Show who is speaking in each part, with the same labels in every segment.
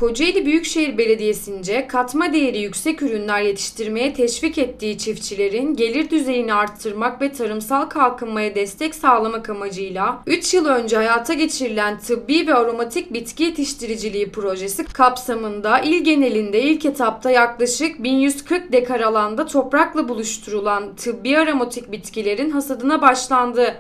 Speaker 1: Kocaeli Büyükşehir Belediyesi'nce katma değeri yüksek ürünler yetiştirmeye teşvik ettiği çiftçilerin gelir düzeyini arttırmak ve tarımsal kalkınmaya destek sağlamak amacıyla 3 yıl önce hayata geçirilen tıbbi ve aromatik bitki yetiştiriciliği projesi kapsamında il genelinde ilk etapta yaklaşık 1140 dekar alanda toprakla buluşturulan tıbbi aromatik bitkilerin hasadına başlandı.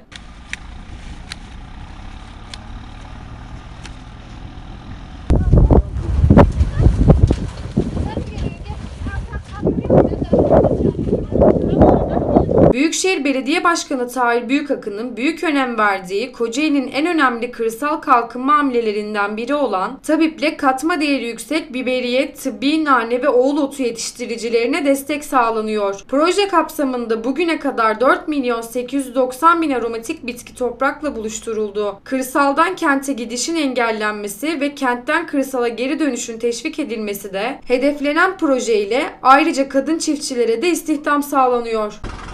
Speaker 1: Büyükşehir Belediye Başkanı Tahir Büyükakın'ın büyük önem verdiği Kocaeli'nin en önemli kırsal kalkınma hamlelerinden biri olan Tabip'le katma değeri yüksek biberiye, tıbbi nane ve oğul otu yetiştiricilerine destek sağlanıyor. Proje kapsamında bugüne kadar 4.890.000 aromatik bitki toprakla buluşturuldu. Kırsaldan kente gidişin engellenmesi ve kentten kırsala geri dönüşün teşvik edilmesi de hedeflenen projeyle ayrıca kadın çiftçilere de istihdam sağlanıyor.